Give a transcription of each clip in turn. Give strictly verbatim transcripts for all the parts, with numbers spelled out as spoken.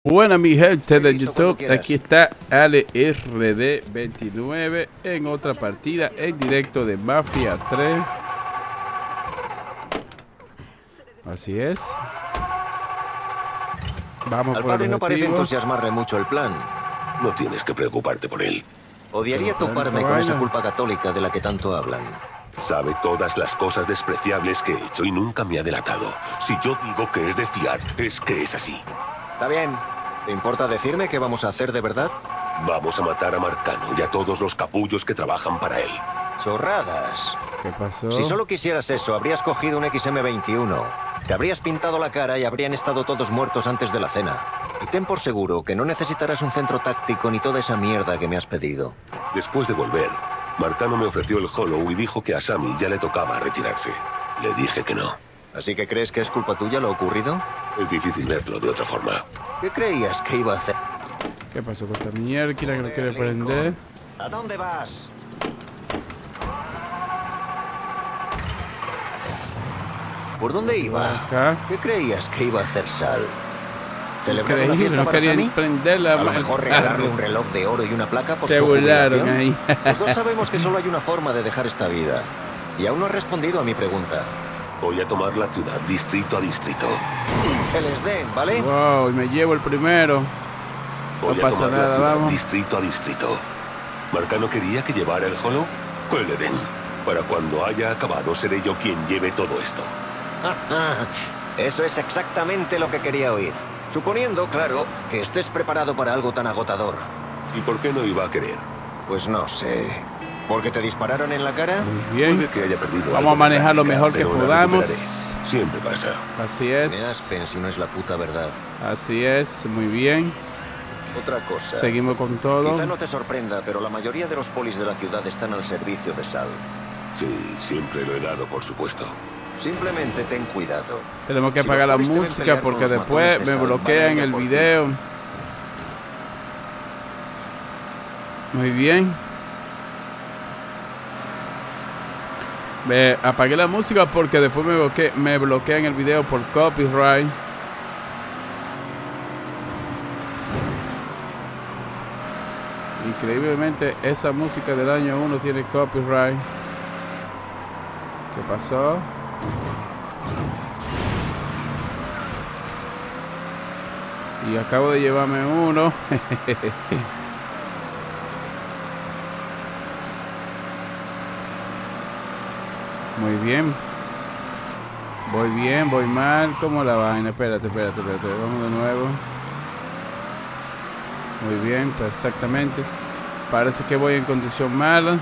Bueno, mi gente de YouTube, aquí está Ale R D veintinueve en otra partida en directo de Mafia tres. Así es. Vamos Al por padre el no parece objetivo. entusiasmarle mucho el plan. No tienes que preocuparte por él. Odiaría Pero toparme tanta con esa vaina. culpa católica de la que tanto hablan. Sabe todas las cosas despreciables que he hecho y nunca me ha delatado. Si yo digo que es de fiar, es que es así. Está bien. ¿Te importa decirme qué vamos a hacer de verdad? Vamos a matar a Marcano y a todos los capullos que trabajan para él. Chorradas. ¿Qué pasó? Si solo quisieras eso, habrías cogido un X M veintiuno. Te habrías pintado la cara y habrían estado todos muertos antes de la cena. Y ten por seguro que no necesitarás un centro táctico ni toda esa mierda que me has pedido. Después de volver, Marcano me ofreció el Hollow y dijo que a Sammy ya le tocaba retirarse. Le dije que no. ¿Así que crees que es culpa tuya lo ocurrido? Es difícil verlo de otra forma. ¿Qué creías que iba a hacer? ¿Qué pasó con esta mierda que no quiere prender? ¿A dónde vas? ¿Por dónde iba? Acá. ¿Qué creías que iba a hacer Sal? ¿Celebrar una Increíble, fiesta no para querían Sammy? prenderla. A lo mejor regalarle un reloj de oro y una placa por Se su burlaron jubilación. ahí. Los dos sabemos que solo hay una forma de dejar esta vida. Y aún no has respondido a mi pregunta. Voy a tomar la ciudad distrito a distrito. Que les den, ¿vale? Wow, y me llevo el primero. Voy No a pasa tomar nada, la ciudad vamos. distrito a distrito. ¿Marcano quería que llevara el Hollow? Que le den. Para cuando haya acabado, seré yo quien lleve todo esto. Eso es exactamente lo que quería oír. Suponiendo, claro, que estés preparado para algo tan agotador. ¿Y por qué no iba a querer? Pues no sé. ¿Porque te dispararon en la cara? Muy bien. Puede que haya perdido Vamos algo a de manejar lo práctica, mejor que pero la podamos. recuperaré. Siempre pasa. Así Me es. aspen si no es la puta verdad. Así es. Muy bien. Otra cosa. Seguimos con todo. Quizá no te sorprenda, pero la mayoría de los polis de la ciudad están al servicio de Sal. Sí, siempre lo he dado, por supuesto. Simplemente ten cuidado. Tenemos que Si apagar la los polis te ven música pelear porque con los después matones de me Sal, bloquean van a ir a el por ti. video. Muy bien. Me apagué la música porque después me, bloque, me bloquean el video por copyright. Increíblemente esa música del año uno tiene copyright. ¿Qué pasó? Y acabo de llevarme uno. Muy bien. Voy bien, voy mal. ¿Cómo la vaina? Espérate, espérate, espérate. Vamos de nuevo. Muy bien, perfectamente. Parece que voy en condición mala.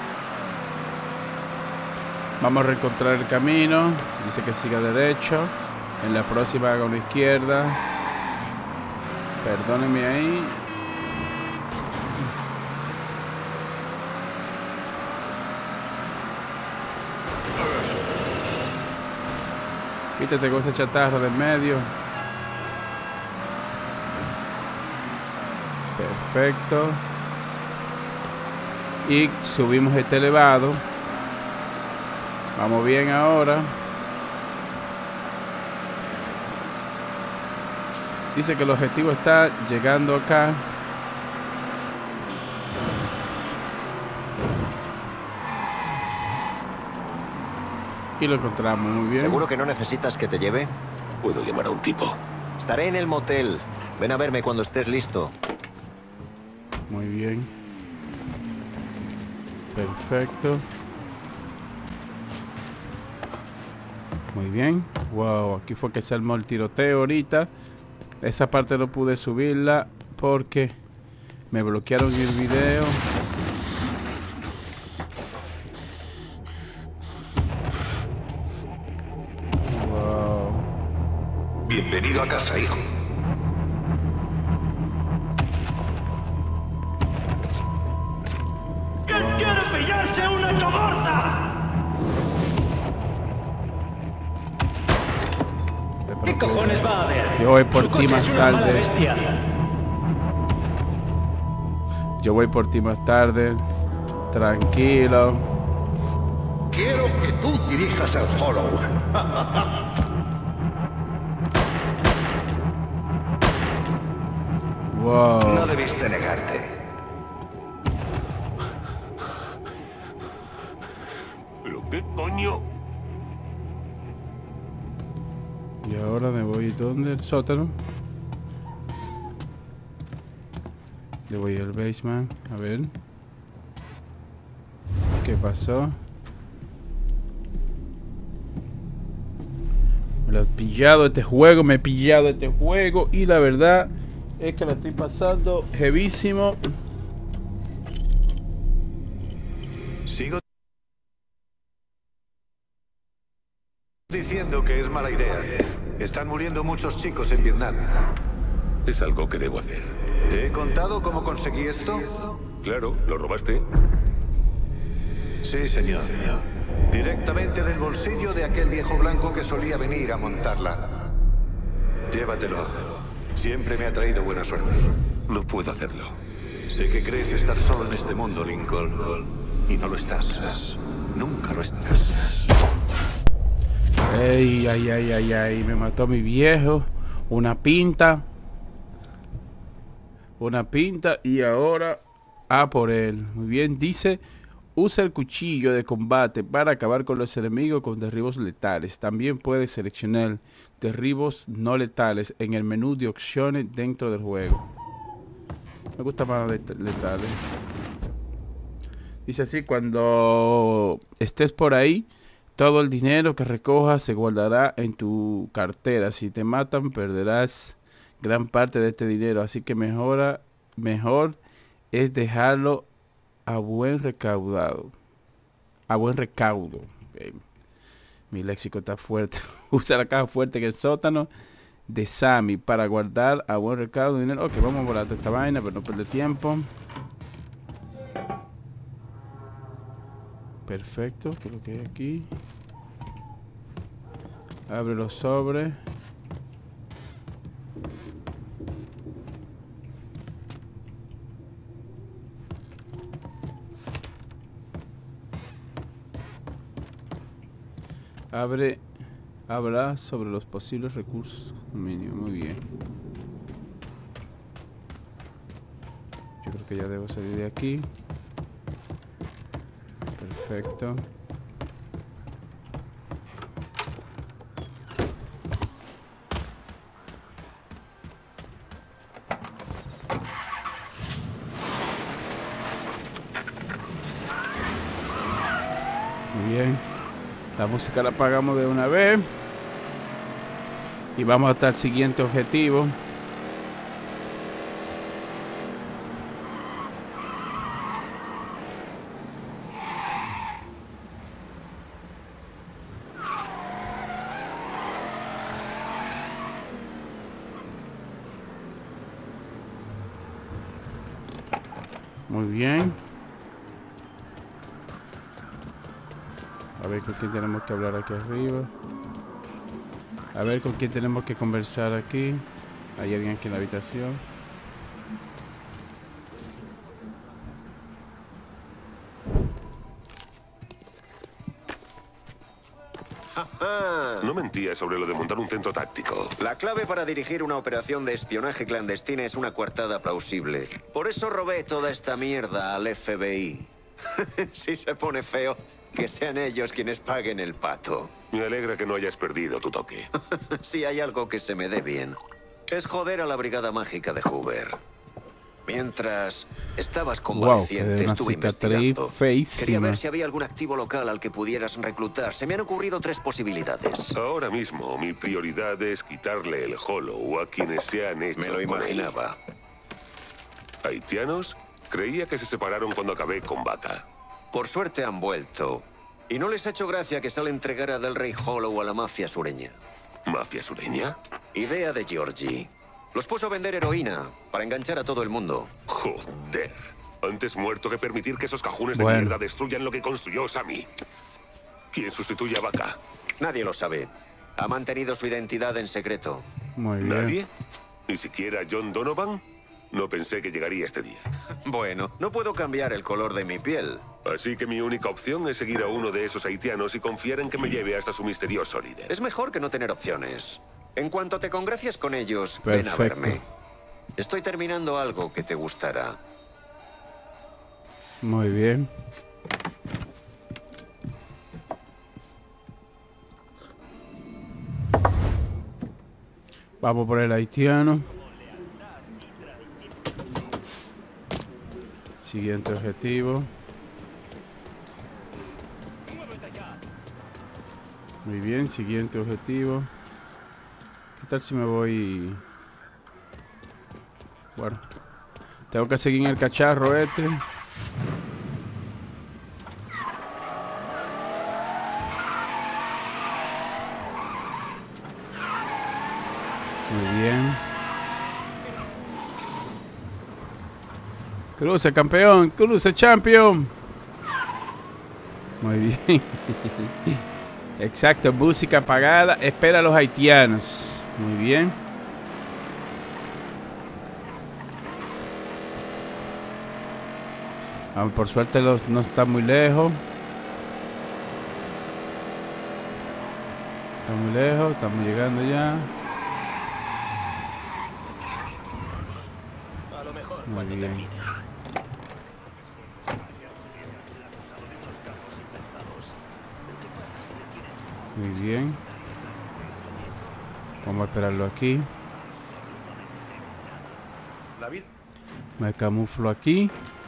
Vamos a reencontrar el camino. Dice que siga derecho. En la próxima haga una izquierda. Perdónenme ahí. Quítate con esa chatarra del medio. Perfecto. Y subimos este elevado. Vamos bien ahora. Dice que el objetivo está llegando acá. Y lo encontramos muy bien. ¿Seguro que no necesitas que te lleve? Puedo llamar a un tipo. Estaré en el motel. Ven a verme cuando estés listo. Muy bien. Perfecto. Muy bien. Wow, aquí fue que se armó el tiroteo ahorita. Esa parte no pude subirla porque me bloquearon el video. Wow. Bienvenido a casa, hijo. ¿Quién quiere pillarse una coborza? ¿Qué cojones va a haber? Yo voy por Su ti coche más es una mala tarde. bestia. Yo voy por ti más tarde. Tranquilo. Quiero que tú dirijas el Hollow. Wow. No debiste negarte. ¿Pero qué coño? Y ahora me voy, ¿dónde? El sótano. Le voy al basement, a ver. ¿Qué pasó? Me lo he pillado este juego, me he pillado este juego y la verdad es que lo estoy pasando heavísimo. Sigo diciendo que es mala idea. Están muriendo muchos chicos en Vietnam. Es algo que debo hacer. ¿Te he contado cómo conseguí esto? Claro, lo robaste. Sí, señor. Directamente del bolsillo de aquel viejo blanco que solía venir a montarla. Llévatelo. Siempre me ha traído buena suerte. No puedo hacerlo. Sé que crees estar solo en este mundo, Lincoln. Y no lo estás. Nunca lo estás. Ay, ay, ay, ay, ay, me mató mi viejo. Una pinta. Una pinta y ahora a por él. Muy bien, dice, usa el cuchillo de combate para acabar con los enemigos con derribos letales. También puedes seleccionar derribos no letales en el menú de opciones dentro del juego. Me gusta más letales. Dice así, cuando estés por ahí, todo el dinero que recojas se guardará en tu cartera. Si te matan, perderás gran parte de este dinero. Así que mejora, mejor es dejarlo a buen recaudado. A buen recaudo. Okay. Mi léxico está fuerte. Usa la caja fuerte en el sótano de Sammy para guardar a buen recaudo dinero. Ok, vamos a volar esta vaina, pero no perder tiempo. Perfecto, ¿qué es lo que hay aquí? Abre los sobres. Abre, habla sobre los posibles recursos. Mínimo, muy bien. Yo creo que ya debo salir de aquí. Perfecto. Muy bien. La música la apagamos de una vez. Y vamos hasta el siguiente objetivo. Muy bien. A ver con quién tenemos que hablar aquí arriba. A ver con quién tenemos que conversar aquí. Hay alguien aquí en la habitación. No mentía sobre lo de montar un centro táctico. La clave para dirigir una operación de espionaje clandestina es una coartada plausible. Por eso robé toda esta mierda al F B I. Si se pone feo, que sean ellos quienes paguen el pato. Me alegra que no hayas perdido tu toque. Si hay algo que se me dé bien, es joder a la brigada mágica de Hoover. Mientras estabas convaleciente, wow, estuve investigando. Feísima. Quería ver si había algún activo local al que pudieras reclutar. Se me han ocurrido tres posibilidades. Ahora mismo, mi prioridad es quitarle el Hollow a quienes se han hecho. Me lo con imaginaba. él. ¿Haitianos? Creía que se separaron cuando acabé con Vaca. Por suerte han vuelto. Y no les ha hecho gracia que Sal entregara del Rey Hollow a la mafia sureña. ¿Mafia sureña? Idea de Georgie. Los puso a vender heroína para enganchar a todo el mundo. Joder. Antes muerto que permitir que esos cajones Bueno. de mierda destruyan lo que construyó Sammy. ¿Quién sustituye a Vaca? Nadie lo sabe. Ha mantenido su identidad en secreto. Muy bien. ¿Nadie? ¿Ni siquiera John Donovan? No pensé que llegaría este día. Bueno, no puedo cambiar el color de mi piel. Así que mi única opción es seguir a uno de esos haitianos y confiar en que me lleve hasta su misterioso líder. Es mejor que no tener opciones. En cuanto te congracies con ellos, ven a Perfecto. verme. Estoy terminando algo que te gustará. Muy bien. Vamos por el haitiano. Siguiente objetivo. Muy bien, siguiente objetivo. ¿Qué tal si me voy? Bueno, tengo que seguir en el cacharro este. Muy bien. Cruce, campeón. Cruce, champion. Muy bien. Exacto, música apagada. Espera a los haitianos. Muy bien. Ah, por suerte los, no está muy lejos. Está muy lejos, estamos llegando ya. Muy bien. Muy bien. Vamos a esperarlo aquí. Me camuflo aquí.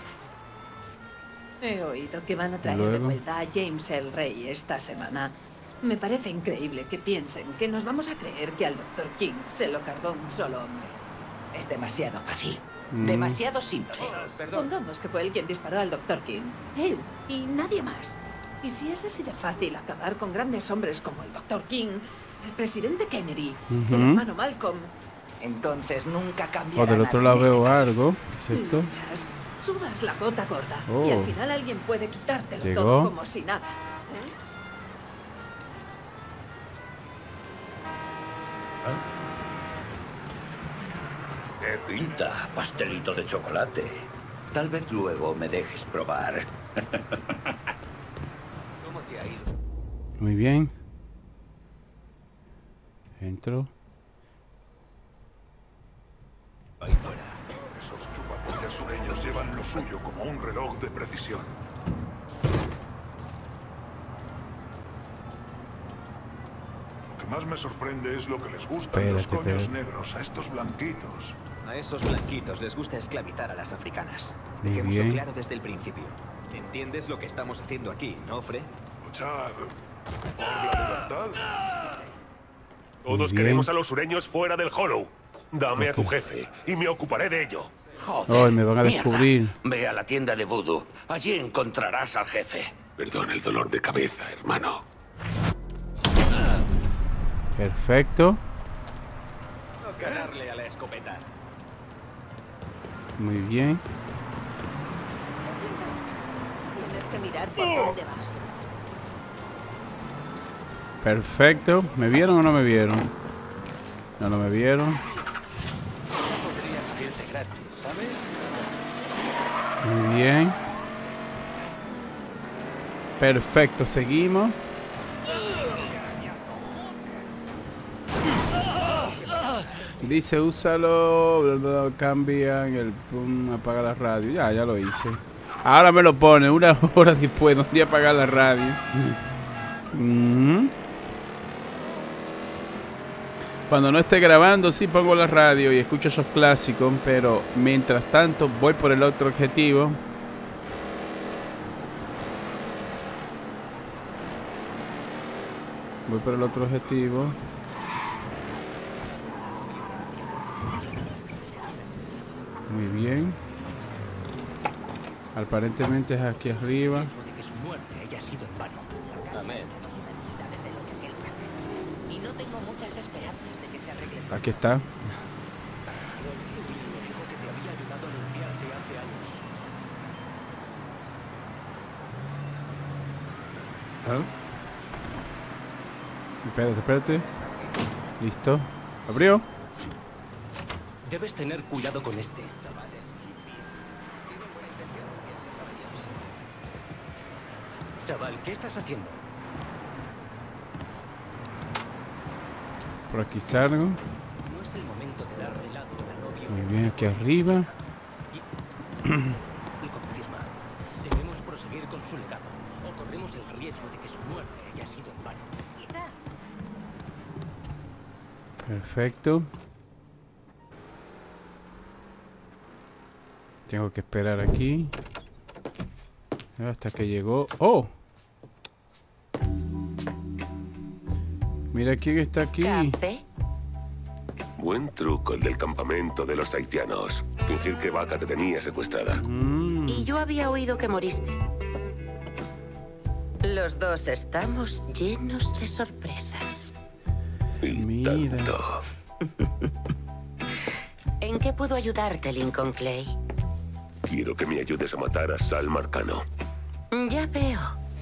He oído que van a traer Luego. de vuelta a James el Rey esta semana. Me parece increíble que piensen que nos vamos a creer que al doctor King se lo cargó un solo hombre. Es demasiado fácil. Mm. Demasiado simple. Pongamos que fue él quien disparó al doctor King. Él y nadie más. Y si es así de fácil acabar con grandes hombres como el doctor King, el presidente Kennedy, Ujú. el hermano Malcolm, Entonces nunca cambiará. O del otro lado veo algo. ¿Qué es esto? luchas, sudas la gota gorda. Oh. Y al final alguien puede quitártelo Llegó. todo como si nada. ¿eh? ¿Qué pinta? Pastelito de chocolate. Tal vez luego me dejes probar. ¿Cómo te ha ido? Muy bien. Entro. Ahí fuera. Esos chupapollas sureños llevan lo suyo como un reloj de precisión. Lo que más me sorprende es lo que les gustan los Espérate, coños espérate. negros a estos blanquitos. A esos blanquitos les gusta esclavizar a las africanas. Muy Dejémoslo bien. claro desde el principio. ¿Entiendes lo que estamos haciendo aquí, no, Fred? Luchar por la libertad. Todos Muy bien. queremos a los sureños fuera del Hollow. Dame a tu Ok. jefe y me ocuparé de ello. Joder, Ay, me van a mierda. descubrir. Ve a la tienda de Voodoo. Allí encontrarás al jefe. Perdona el dolor de cabeza, hermano. Perfecto. Toca darle a la escopeta. Muy bien. Tienes que mirar por dónde vas. Perfecto. ¿Me vieron o no me vieron? No, no me vieron. Podría salirte gratis, ¿sabes? Muy bien. Perfecto, seguimos. Dice, úsalo, bla, bla, bla, cambian el pum, apaga la radio. Ya, ya lo hice. Ahora me lo pone, una hora después, donde apagar la radio. Mm. Cuando no esté grabando, sí pongo la radio y escucho esos clásicos, pero mientras tanto voy por el otro objetivo. Voy por el otro objetivo. Muy bien. Aparentemente es aquí arriba. De que su muerte haya sido en vano. Amén. Y no tengo muchas esperanzas de que se arregle. Aquí está. Dijo que te había ayudado a limpiarte hace años. ¿Ah? Espérate, espérate. Listo. ¿Abrió? Debes tener cuidado con este. Chaval, ¿qué estás haciendo? Por aquí salgo. No es el momento de dar de lado al novio Muy bien, aquí arriba. Y confirma. Debemos proseguir con su legado. O corremos el riesgo de que su muerte haya sido en vano. Quizá. Perfecto. Tengo que esperar aquí. Hasta que llegó. ¡Oh! Mira quién está aquí. ¿Café? Buen truco el del campamento de los haitianos. Fingir que Vaca te tenía secuestrada. Mm. Y yo había oído que moriste. Los dos estamos llenos de sorpresas. Y Mira. tanto. ¿En qué puedo ayudarte, Lincoln Clay? Quiero que me ayudes a matar a Sal Marcano. Ya veo.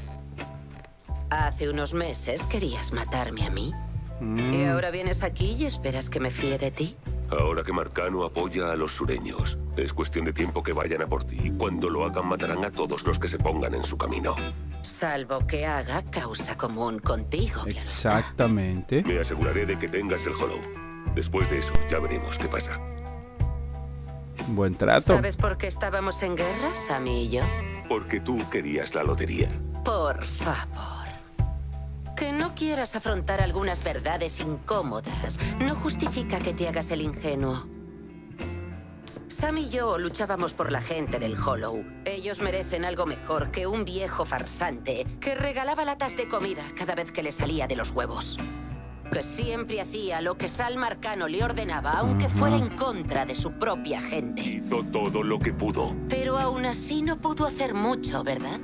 Hace unos meses querías matarme a mí. Mm. ¿Y ahora vienes aquí y esperas que me fíe de ti? Ahora que Marcano apoya a los sureños, es cuestión de tiempo que vayan a por ti. Cuando lo hagan, matarán a todos los que se pongan en su camino. Salvo que haga causa común contigo, claro. Exactamente. Me aseguraré de que tengas el Hollow. Después de eso, ya veremos qué pasa. Buen trato. ¿Sabes por qué estábamos en guerra, Sammy y yo? Porque tú querías la lotería. Por favor. Que no quieras afrontar algunas verdades incómodas no justifica que te hagas el ingenuo. Sam y yo luchábamos por la gente del Hollow. Ellos merecen algo mejor que un viejo farsante que regalaba latas de comida cada vez que le salía de los huevos. Que siempre hacía lo que Sal Marcano le ordenaba, aunque fuera en contra de su propia gente. Hizo todo lo que pudo. Pero aún así no pudo hacer mucho, ¿verdad?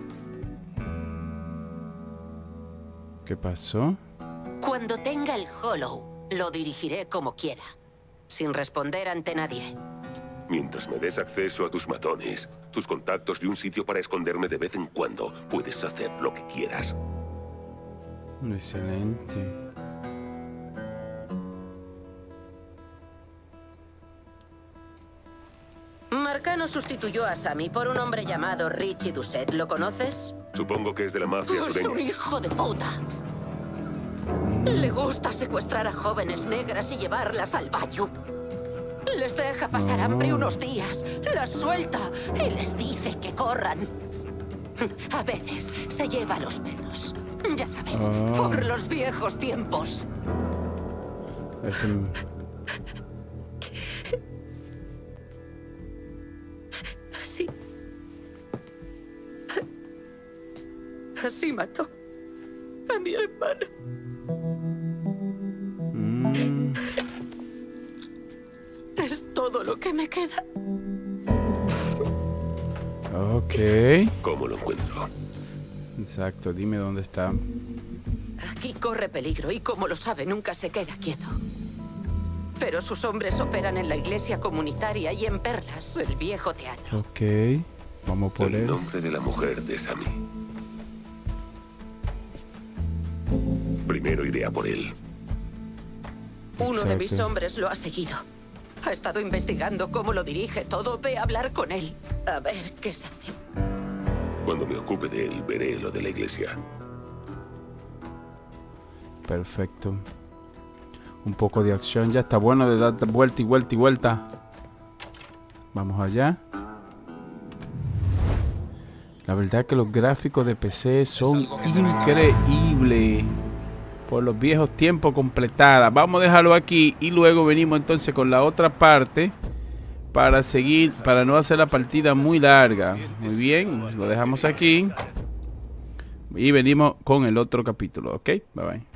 ¿Qué pasó? Cuando tenga el Hollow, lo dirigiré como quiera, sin responder ante nadie. Mientras me des acceso a tus matones, tus contactos y un sitio para esconderme de vez en cuando, puedes hacer lo que quieras. Excelente. Marcano sustituyó a Sammy por un hombre llamado Richie Doucette. ¿Lo conoces? Supongo que es de la mafia Es un sureña. hijo de puta. Le gusta secuestrar a jóvenes negras y llevarlas al bayou. Les deja pasar hambre unos días, las suelta y les dice que corran. A veces se lleva a los perros. Ya sabes, Oh. por los viejos tiempos. Es un... Así. Así mató a mi hermano. Mm. Es todo lo que me queda. Ok. ¿Cómo lo encuentro? Exacto, dime dónde está. Aquí corre peligro y como lo sabe, nunca se queda quieto. Pero sus hombres operan en la iglesia comunitaria y en Perlas, el viejo teatro. Ok. Vamos por El él. nombre de la mujer de Sammy. Primero iré a por él. Uno de mis Exacto. hombres lo ha seguido. Ha estado investigando cómo lo dirige todo. Ve a hablar con él. A ver qué sabe. Cuando me ocupe de él, veré lo de la iglesia. Perfecto. Un poco de acción. Ya está bueno de dar vuelta y vuelta y vuelta. Vamos allá. La verdad que los gráficos de P C son increíbles. Por los viejos tiempos completada. Vamos a dejarlo aquí y luego venimos entonces con la otra parte para seguir, para no hacer la partida muy larga. Muy bien, lo dejamos aquí y venimos con el otro capítulo, ¿ok? Bye bye.